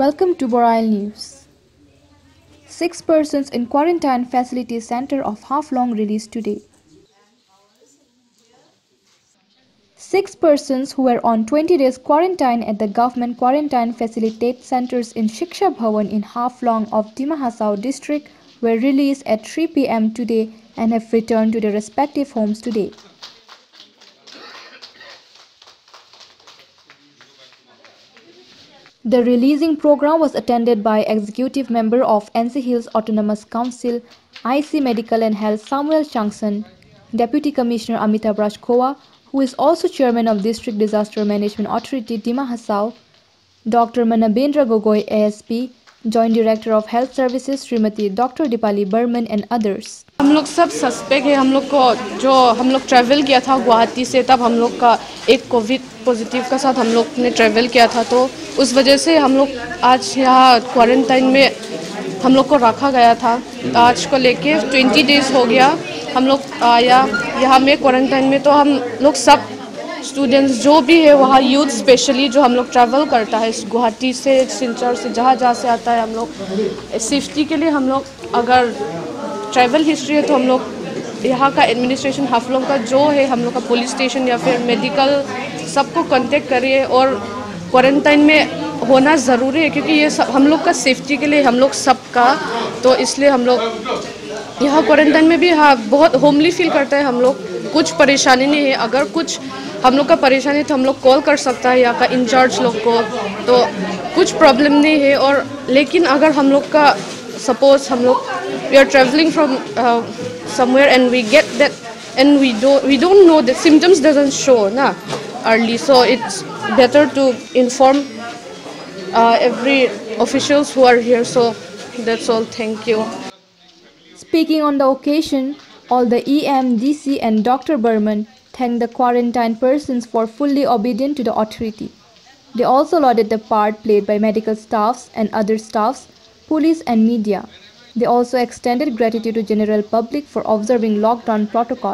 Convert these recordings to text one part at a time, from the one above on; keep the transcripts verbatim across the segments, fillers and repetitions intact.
Welcome to Boreal News. Six persons in quarantine facility center of Haflong released today. Six persons who were on twenty days quarantine at the government quarantine facilitate centers in Shiksha Bhawan in Haflong of Dima Hasao district were released at three p m today and have returned to their respective homes today. The releasing program was attended by Executive Member of N C Hills Autonomous Council, I C Medical and Health Samuel Changsan, Deputy Commissioner Amitabh Rajkhowa, who is also Chairman of District Disaster Management Authority Dima Hasao, Doctor Manabendra Gogoi A S P, Joint Director of Health Services Srimati Doctor Dipali Burman and others. हम लोग सब suspect है। हम लोग को जो हम लोग ट्रैवल किया था गुवाहाटी से, तब हम लोग का एक कोविड पॉजिटिव का साथ हम लोग ने ट्रैवल किया था, तो उस वजह से हम लोग आज यहाँ क्वारंटाइन में हम लोग को रखा गया था। आज को लेके ट्वेंटी डेज हो गया हम लोग आया यहाँ में क्वारंटाइन में। तो हम लोग सब स्टूडेंट्स जो भी है वहाँ यूथ स्पेशली जो हम लोग ट्रैवल करता है गुवाहाटी से, सिलचर से, जहाँ जहाँ से आता है, हम लोग सेफ्टी के लिए हम लोग अगर ट्रैवल हिस्ट्री है तो हम लोग यहाँ का एडमिनिस्ट्रेशन हाफलोंग का जो है हम लोग का पुलिस स्टेशन या फिर मेडिकल सबको कांटेक्ट करिए और क्वारंटाइन में होना ज़रूरी है, क्योंकि ये सब हम लोग का सेफ्टी के लिए हम लोग सबका। तो इसलिए हम लोग यहाँ क्वारंटाइन में भी हाँ बहुत होमली फील करते हैं। हम लोग कुछ परेशानी नहीं है, अगर कुछ हम लोग का परेशानी है तो हम लोग कॉल कर सकता है यहाँ का इंचार्ज लोग को, तो कुछ प्रॉब्लम नहीं है। और लेकिन अगर हम लोग का सपोज हम लोग we are traveling from uh, somewhere and we get that and we don't we don't know the symptoms doesn't show na early, so it's better to inform uh, every officials who are here. So that's all. Thank you. Speaking on the occasion, all the E M, D C and Doctor Burman thanked the quarantine persons for fully obedient to the authority. They also lauded the part played by medical staffs and other staffs, police and media. They also extended gratitude to general public for observing lockdown protocol.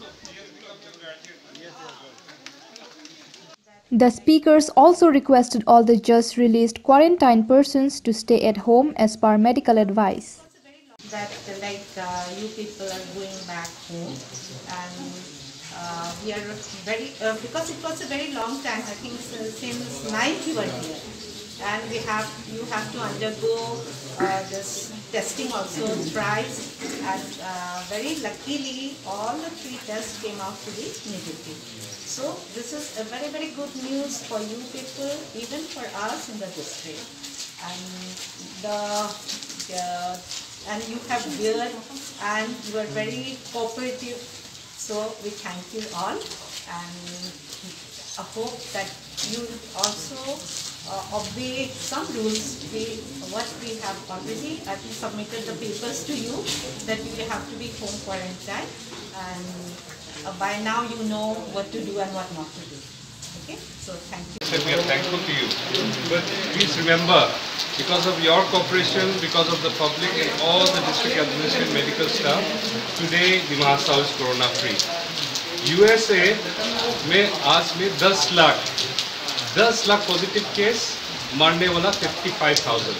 The speakers also requested all the just released quarantine persons to stay at home as per medical advice. That like uh, you people are going back home, and uh, we are very uh, because it was a very long time. I think since ninth you were here, and we have you have to undergo uh, this testing also thrice, and uh, very luckily all the three tests came out to be negative. So this is a very very good news for you people, even for us in the district, and the, the and you have beard and you are very cooperative. So we thank you all, and I hope that you also uh, obey some rules. We, what we have already, I think, submitted the papers to you that you have to be home quarantine, and uh, by now you know what to do and what not to do. Okay, so thank you. We are thankful to you, but please remember, because of your cooperation, because of the public and all the district administrative medical staff, today Dima Hasao is corona free. U S A में आज में ten lakh ten lakh positive case, मरने वाला fifty-five thousand.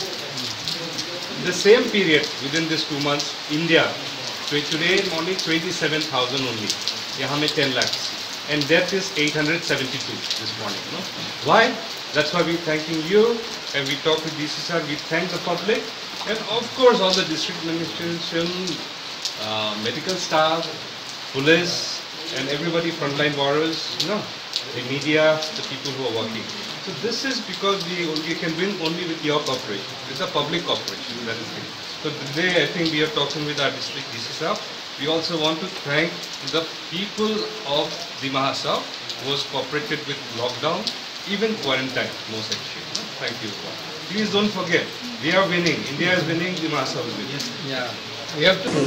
The same period within this two months, India today only twenty-seven thousand only. यहाँ में ten lakhs. And death is eight hundred seventy-two this morning. No? Why? That's why we're thanking you, and we talk with D C S R, we thank the public, and of course all the district administration, uh, medical staff, police, and everybody, frontline warriors, you know, the media, the people who are working. So this is because we only can win only with your cooperation. It's a public cooperation, that is it. So today I think we are talking with our district D C S R. We also want to thank the people of Dima Hasao who has cooperated with lockdown, even quarantine, most actually. Thank you. Please don't forget, we are winning. India is winning, Dima Hasao is winning. Yeah. We have to.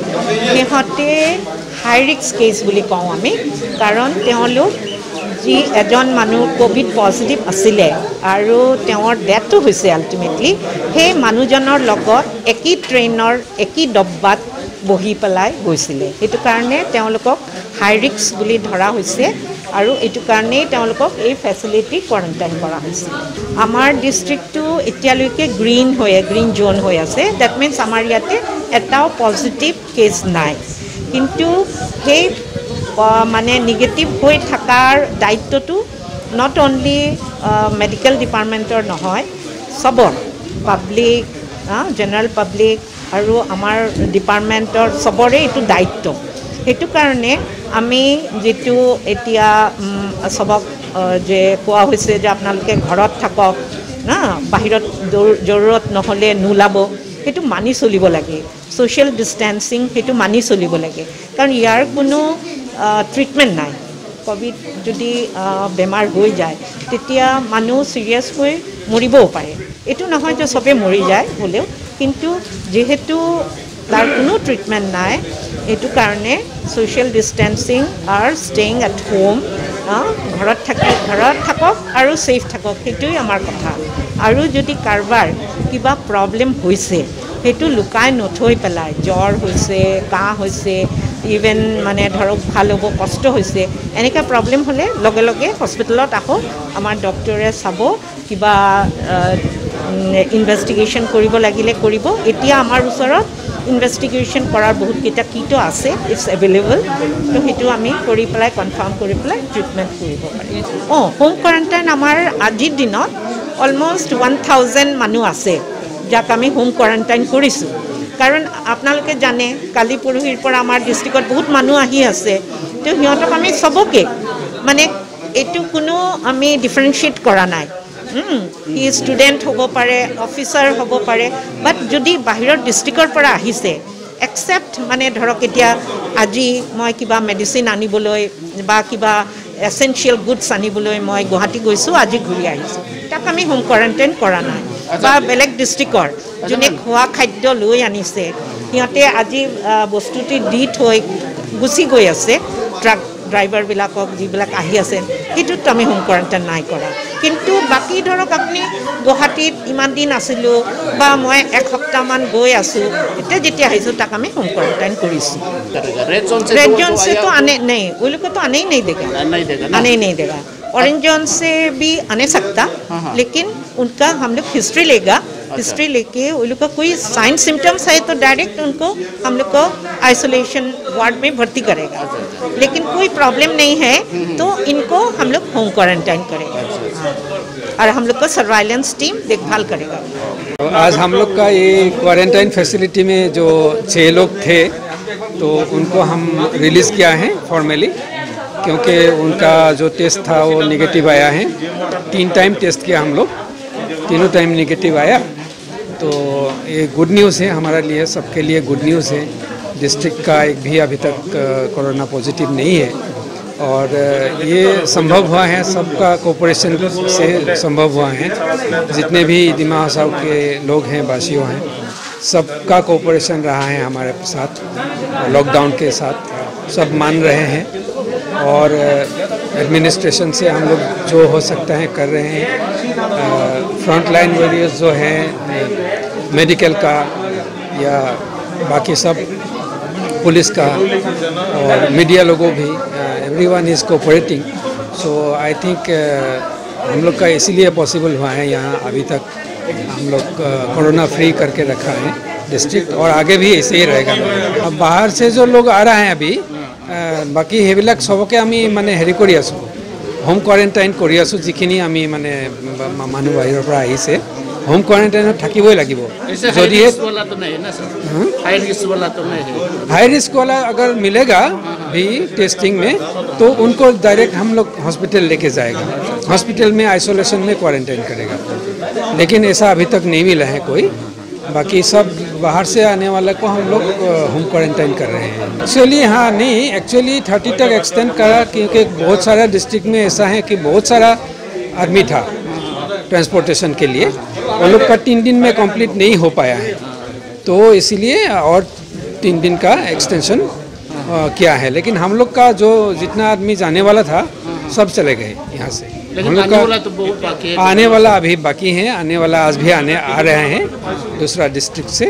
They high risk case বুলি কওঁ আমি, কাৰণ তেওঁলোক যি এজন মানুহ Covid positive আছিলে আৰু তেওঁৰ ডেথটো হৈছে আল্টিমেটলি সেই মানুহজনৰ লগত একই ট্ৰেইনৰ একই ডব্বাত বহি পেলাই গৈছিলে সেইটো কাৰণে তেওঁলোকক হাই ৰিস্ক বুলি ধৰা হৈছে আৰু এইটো কাৰণেই তেওঁলোকক এই ফেচিলিটি কোৱাৰেণ্টাইন কৰা হৈছে আমাৰ ডিষ্ট্ৰিক্টটো এতিয়ালৈকে গ্ৰীণ হৈ গ্ৰীণ জোন হৈ আছে দ্যাট মিন্স আমাৰ ইয়াতে এটাও পজিটিভ কেছ নাই কিন্তু সেই মানে নিগেটিভ হৈ থকাৰ দায়িত্বটো নট অনলি মেডিকেল ডিপাৰ্টমেণ্টৰ নহয় সবৰ পাব্লিক জেনাৰেল পাব্লিক আৰু আমাৰ ডিপাৰ্টমেণ্টৰ সবৰে এইটো দায়িত্ব সেইটো কাৰণে আমি যেটো এতিয়া সবক যে কোৱা হৈছে যে আপোনালোকে ঘৰত থাকক না বাহিৰত জৰুৰত নহলে নুলাব সেইটো মানি চলিব লাগে সোশ্যাল ডিস্টেন্সিং সেইটো মানি চলিব লাগে কাৰণ ইয়াৰ কোনো ট্ৰিটমেন্ট নাই কোভিড যদি বেমাৰ হৈ যায় তেতিয়া মানুহ সিৰিয়াস হৈ মৰিবও পাৰে এটো নহয় যে সবে মৰি যায় হলেও কিন্তু যেহেতু তাৰ কোনো ট্ৰিটমেন্ট নাই এটো কাৰণে সোশ্যাল ডিস্টেন্সিং আর স্টেইং এট হোম ঘৰত থাকি ঘৰত থাকক আৰু সেফ থাকক সেইটোই আমাৰ কথা আৰু যদি কাৰবাৰ কিবা প্ৰবলেম হৈছে সেইটো লুকাই নথৈ পেলাই জ্বৰ হৈছে কাহ হৈছে ইভেন মানে ধৰক ভাল হ'ব কষ্ট হৈছে এনেকা প্ৰবলেম হলে লগে লগে হস্পিটেলত আহো আমাৰ ডক্টৰে চাব কিবা ইনভেষ্টিগেশ্যন কৰিব লাগিলে কৰিব এতিয়া আমাৰ ওচৰত ইনভেষ্টিগেশ্যন কৰাৰ বহুত কিটা কিটো আছে ইটস এভেইলেবল তো হেতু আমি কৰি পেলাই কনফাৰ্ম কৰি পেলাই ট্ৰিটমেন্ট কৰিব পাৰি অ হোম কোৱাৰেণ্টাইন আমাৰ আজিৰ দিনত অলমোষ্ট one thousand মানুহ আছে যাক আমি হোম কোৱাৰেণ্টাইন কৰিছো কাৰণ আপোনালোকে জানে কালি পৰহিৰ পৰা আমাৰ ডিস্ট্ৰিক্টত বহুত মানুহ আহি আছে তো হিয়তক আমি সবকে মানে এটো কোনো আমি ডিফাৰেন্সিয়েট কৰা নাই হি ষ্টুডেন্ট হ'ব পাৰে অফিচাৰ হ'ব পাৰে বাট যদি বাহিৰৰ ডিস্ট্ৰিক্টৰ পৰা আহিছে এক্সেপ্ট মানে ধৰক এতিয়া আজি মই কিবা মেডিসিন আনিবলৈ বা কিবা এসেনশিয়াল গুডস আনিবলৈ মই গুৱাহাটী গৈছো আজি ঘূৰি আহিছো তাক আমি হোম কোৱাৰেণ্টাইন কৰা নাই বা বেলেগ ডিস্ট্ৰিক্টৰ যোনে খোৱা খাদ্য লৈ আনিছে সিহঁতে আজি বস্তুটি দি থৈ গুচি গৈ আছে ট্ৰাক ড্ৰাইভাৰ বিলাকক যিবিলাক আহি আছে এটোত আমি হোম কোৱাৰেণ্টাইন নাই কৰা কিন্তু বাকি ধৰক আপুনি গুৱাহাটীত ইমান দিন আছিলো বা মই এক সপ্তাহ মান গৈ আছো এতিয়া যেতিয়া আহিছো তাক আমি হোম কোৱাৰেণ্টাইন কৰিছো रेड जोन से तो आने नहीं वो लोग तो आने ही नहीं देगा नहीं देगा आने ही नहीं देगा ऑरेंज जोन से भी आने सकता लेकिन उनका हम लोग हिस्ट्री लेगा हिस्ट्री लेके वो लोग का कोई साइन सिम्टम्स है तो डायरेक्ट उनको हम लोग को आइसोलेशन वार्ड में भर्ती करेगा लेकिन कोई प्रॉब्लम नहीं है तो इनको हम लोग होम क्वारंटाइन करेगा और हम लोग को सर्वाइलेंस टीम देखभाल करेगा आज हम लोग का ये क्वारंटाइन फैसिलिटी में जो छः लोग थे तो उनको हम रिलीज़ किया है फॉर्मली क्योंकि उनका जो टेस्ट था वो नेगेटिव आया है तीन टाइम टेस्ट किया हम लोग तीनों टाइम नेगेटिव आया तो ये गुड न्यूज़ है हमारे लिए सबके लिए गुड न्यूज़ है डिस्ट्रिक्ट का एक भी अभी तक कोरोना पॉजिटिव नहीं है और ये संभव हुआ है सबका कोऑपरेशन से संभव हुआ है जितने भी दिमा हसाव के लोग हैं वासियों हैं सबका कोऑपरेशन रहा है हमारे साथ लॉकडाउन के साथ सब मान रहे हैं और एडमिनिस्ट्रेशन से हम लोग जो हो सकता है कर रहे हैं फ्रंट लाइन वॉरियर्स जो हैं मेडिकल का या बाकी सब पुलिस का और मीडिया लोगों भी everyone is cooperating so I think हम लोग का इसीलिए पॉसिबल हुआ है यहाँ अभी तक हम लोग कोरोना फ्री करके रखा है डिस्ट्रिक्ट और आगे भी ऐसे ही रहेगा अब बाहर से जो लोग आ रहे हैं अभी बाकी সেইবিলাক সবকে আমি মানে হেৰি কৰি আছো হোম কোৱাৰেণ্টাইন কৰি আছো যিখিনি আমি মানে মানুহ বাহিৰৰ পৰা আহিছে होम क्वारंटाइन থাকিবই লাগিব যদি हाई रिस्क वाला तो नहीं है हाई रिस्क वाला अगर मिलेगा भी टेस्टिंग में तो उनको डायरेक्ट हम लोग हॉस्पिटल लेके जाएगा हॉस्पिटल में आइसोलेशन में क्वारंटाइन करेगा लेकिन ऐसा अभी तक नहीं मिला है कोई बाकी सब बाहर से आने वाले को हम लोग होम क्वारंटाइन कर रहे हैं एक्चुअली हाँ नहीं एक्चुअली थर्टी तक एक्सटेंड करा क्योंकि बहुत सारा डिस्ट्रिक्ट में ऐसा है कि बहुत सारा आदमी था ट्रांसपोर्टेशन के लिए वो लोग का तीन दिन में कंप्लीट नहीं हो पाया है तो इसीलिए और तीन दिन का एक्सटेंशन किया है लेकिन हम लोग का जो जितना आदमी जाने वाला था सब चले गए यहाँ से हम लोग का तो बहुत बाकी है आने वाला अभी बाकी है आने वाला आज भी आने आ रहे हैं दूसरा डिस्ट्रिक्ट से।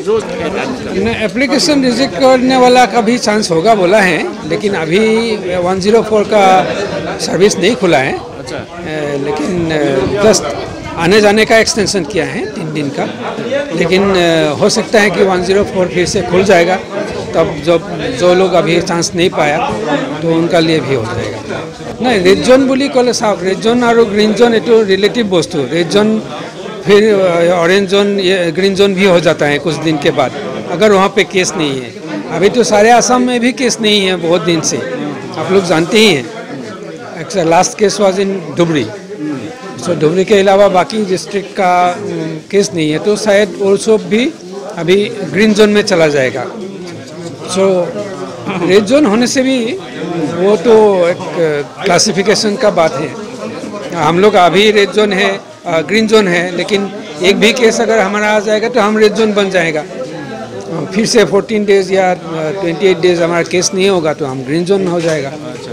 एप्लीकेशन रिजेक्ट करने वाला का भी चांस होगा बोला है, लेकिन अभी वन ज़ीरो फोर का सर्विस नहीं खुला है। अच्छा। लेकिन जस्ट आने जाने का एक्सटेंशन किया है तीन दिन का, लेकिन हो सकता है कि वन ज़ीरो फोर फिर से खुल जाएगा, तब जो जो लोग अभी चांस नहीं पाया तो उनका लिए भी हो जाएगा। नहीं, रेड जोन बोली कले साहब, रेड जोन और ग्रीन जोन ये रिलेटिव वस्तु। रेड जोन फिर ऑरेंज जोन, ये ग्रीन जोन भी हो जाता है कुछ दिन के बाद, अगर वहाँ पे केस नहीं है। अभी तो सारे आसाम में भी केस नहीं है बहुत दिन से, आप लोग जानते ही हैं। Last case was in Dhubri, so Dhubri के अलावा बाकी डिस्ट्रिक्ट का केस नहीं है, तो शायद ऑल्सो भी अभी ग्रीन जोन में चला जाएगा। सो रेड जोन होने से भी वो तो एक क्लासिफिकेशन का बात है। हम लोग अभी रेड जोन है, ग्रीन जोन है, लेकिन एक भी केस अगर हमारा आ जाएगा तो हम रेड जोन बन जाएगा। फिर से फोर्टीन डेज या अट्ठाईस डेज हमारा केस नहीं होगा तो हम ग्रीन जोन हो जाएगा।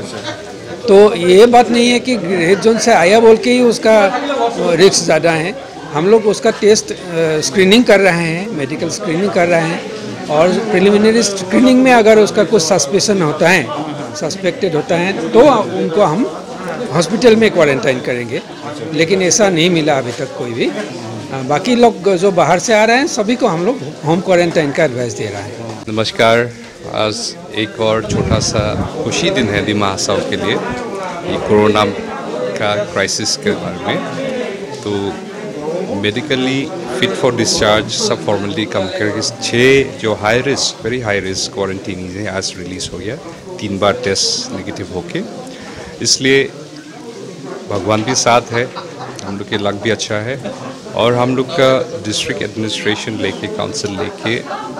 तो ये बात नहीं है कि रेड जोन से आया बोल के ही उसका रिस्क ज़्यादा है। हम लोग उसका टेस्ट स्क्रीनिंग कर रहे हैं, मेडिकल स्क्रीनिंग कर रहे हैं, और प्रिलिमिनरी स्क्रीनिंग में अगर उसका कुछ सस्पेशन होता है, सस्पेक्टेड होता है, तो उनको हम हॉस्पिटल में क्वारंटाइन करेंगे, लेकिन ऐसा नहीं मिला अभी तक कोई भी। बाकी लोग जो बाहर से आ रहे हैं सभी को हम लोग होम क्वारंटाइन का एडवाइस दे रहे हैं। नमस्कार, आज एक और छोटा सा खुशी दिन है दिमा हसाव के लिए, ये कोरोना का क्राइसिस के बारे में। तो मेडिकली फिट फॉर डिस्चार्ज सब फॉर्मेलिटी कम करके छः जो high risk very high risk quarantine है आज रिलीज़ हो गया, तीन बार टेस्ट नेगेटिव होके। इसलिए भगवान भी साथ है, हम लोग के लक भी अच्छा है, और हम लोग का डिस्ट्रिक्ट एडमिनिस्ट्रेशन लेके, काउंसिल लेके,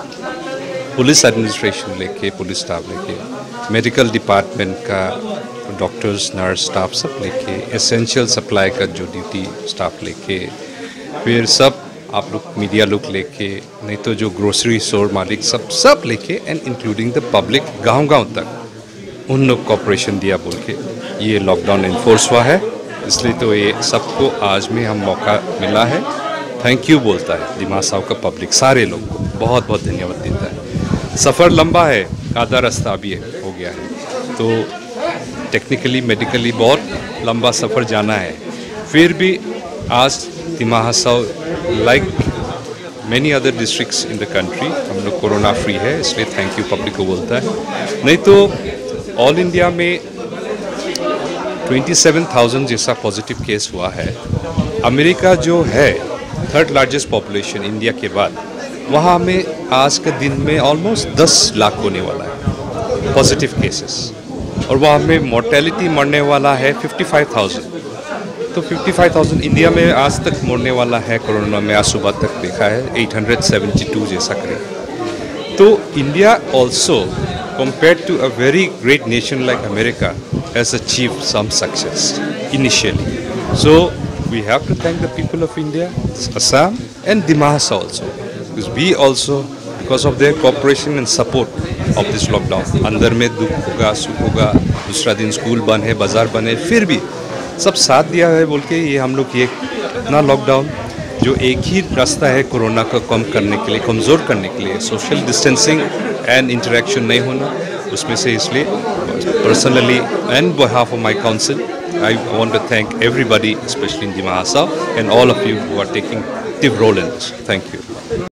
पुलिस एडमिनिस्ट्रेशन लेके, पुलिस स्टाफ लेके, मेडिकल डिपार्टमेंट का डॉक्टर्स, नर्स स्टाफ सब लेके, एसेंशियल सप्लाई का जो ड्यूटी स्टाफ लेके, फिर सब आप लोग मीडिया लोग लेके, नहीं तो जो ग्रोसरी स्टोर मालिक सब सब लेके, एंड इंक्लूडिंग द पब्लिक गांव-गांव तक उन लोग कॉपरेशन दिया बोल के ये लॉकडाउन इन्फोर्स हुआ है। इसलिए तो ये सबको आज में हम मौका मिला है, थैंक यू बोलता है दिमा हसाव का पब्लिक, सारे लोग को बहुत बहुत धन्यवाद देता है। सफ़र लंबा है, आधा रास्ता अभी हो गया है, तो टेक्निकली मेडिकली बहुत लंबा सफ़र जाना है, फिर भी आज Dima Hasao like many other districts in the country हम लोग कोरोना फ्री है, इसलिए थैंक यू पब्लिक को बोलता है। नहीं तो ऑल इंडिया में सत्ताईस हज़ार जैसा पॉजिटिव केस हुआ है। अमेरिका जो है थर्ड लार्जेस्ट पॉपुलेशन इंडिया के बाद, वहाँ में आज के दिन में ऑलमोस्ट दस लाख होने वाला है पॉजिटिव केसेस, और वहाँ में मोर्टेलिटी मरने वाला है पचपन हज़ार। तो पचपन हज़ार इंडिया में आज तक मरने वाला है कोरोना में, आज सुबह तक देखा है आठ सौ बहत्तर जैसा करें। तो India also compared to a very great nation like America has achieved some success initially. So we have to thank the people of India, Assam and Dima Hasa also, because we also, because of their cooperation and support of this lockdown, अंदर में दुख होगा, सुख होगा, दूसरा दिन school बंद है, बाजार बंद है, फिर भी सब साथ दिया है बोल के ये हम लोग ये इतना लॉकडाउन जो एक ही रास्ता है कोरोना को कम करने के लिए, कमज़ोर करने के लिए, सोशल डिस्टेंसिंग एंड इंटरेक्शन नहीं होना, उसमें से इसलिए personally and behalf of my council I want to thank everybody specially in Dima Hasao and all of you who are taking active role in this. Thank you.